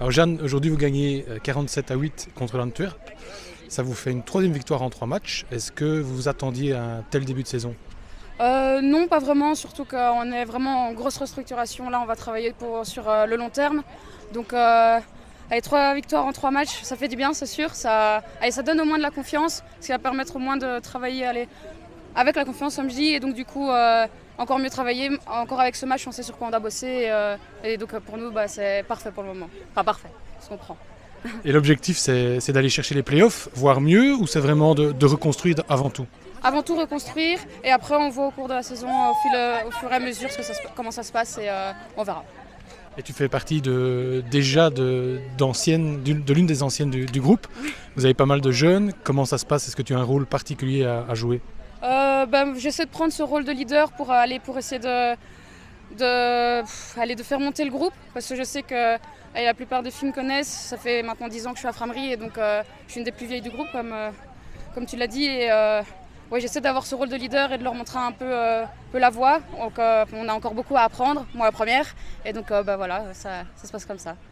Alors Jeanne, aujourd'hui vous gagnez 47-8 contre l'Antwerp. Ça vous fait une troisième victoire en 3 matchs. Est-ce que vous vous attendiez à un tel début de saison? Non, pas vraiment, surtout qu'on est vraiment en grosse restructuration. Là, on va travailler sur le long terme. Donc, allez, 3 victoires en 3 matchs, ça fait du bien, c'est sûr. Ça donne au moins de la confiance, ce qui va permettre au moins de travailler avec la confiance, comme je dis. Et donc, du coup, encore mieux travailler. Encore avec ce match, on sait sur quoi on doit bosser. Et donc, pour nous, c'est parfait pour le moment. Enfin, parfait, on se comprend. Et l'objectif c'est d'aller chercher les playoffs, voire mieux, ou c'est vraiment de reconstruire avant tout? Avant tout reconstruire et après on voit au cours de la saison au fur et à mesure comment ça se passe et on verra. Et tu fais partie de l'une des anciennes du groupe. Vous avez pas mal de jeunes. Comment ça se passe? Est-ce que tu as un rôle particulier à jouer? J'essaie de prendre ce rôle de leader pour essayer de faire monter le groupe parce que je sais que la plupart des filles me connaissent. Ça fait maintenant 10 ans que je suis à Framery et donc je suis une des plus vieilles du groupe comme tu l'as dit. Et j'essaie d'avoir ce rôle de leader et de leur montrer un peu la voie. Donc, on a encore beaucoup à apprendre, moi la première. Et donc voilà, ça se passe comme ça.